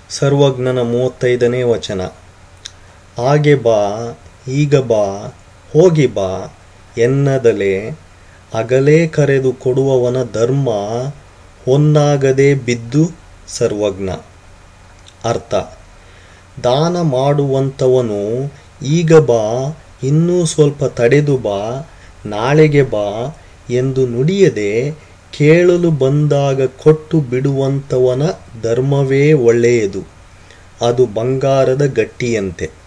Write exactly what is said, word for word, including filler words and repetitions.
ಸರ್ವಜ್ಞನ ಮೂವತ್ತೈದನೇ ವಚನ. ಆಗೆ ಬಾ, ಈಗ ಬಾ, ಹೋಗಿ ಬಾ ಎನ್ನದಲೆ ಅಗಲೇ ಕರೆದು ಕೊಡುವವನ ಧರ್ಮ ಹೊನ್ನಾಗದೆ ಬಿದ್ದು ಸರ್ವಜ್ಞ. ಅರ್ಥ: ದಾನ ಮಾಡುವಂಥವನು ಈಗ ಬಾ, ಇನ್ನೂ ಸ್ವಲ್ಪ ತಡೆದು ಬಾ, ನಾಳೆಗೆ ಬಾ ಎಂದು ನುಡಿಯದೆ ಕೇಳಲು ಬಂದಾಗ ಕೊಟ್ಟು ಬಿಡುವಂಥವನ ಧರ್ಮವೇ ಒಳ್ಳೆಯದು. ಅದು ಬಂಗಾರದ ಗಟ್ಟಿಯಂತೆ.